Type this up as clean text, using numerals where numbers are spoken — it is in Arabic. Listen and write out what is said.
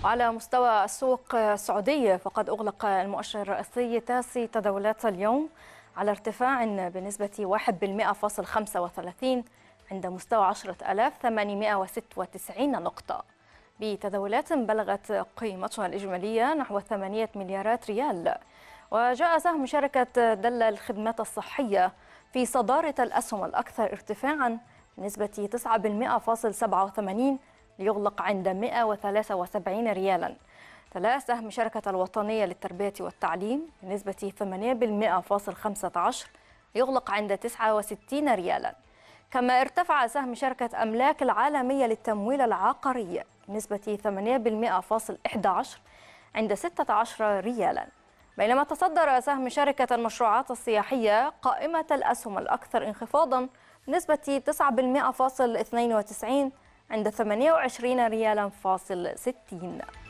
على مستوى السوق السعودي فقد أغلق المؤشر الرئيسي تاسي تداولات اليوم على ارتفاع بنسبة 1.35 عند مستوى 10,896 نقطة، بتداولات بلغت قيمتها الإجمالية نحو 8 مليارات ريال. وجاء سهم شركة دلة الخدمات الصحية في صدارة الأسهم الأكثر ارتفاعا بنسبة 9.87 ليغلق عند 173 ريالا. تلا سهم شركة الوطنية للتربية والتعليم بنسبة 8.15 ليغلق عند 69 ريالا. كما ارتفع سهم شركة أملاك العالمية للتمويل العقاري بنسبة 8.11 عند 16 ريالا. بينما تصدر سهم شركة المشروعات السياحية قائمة الأسهم الأكثر انخفاضا بنسبة 9.92 عند 28 ريالا فاصل 60.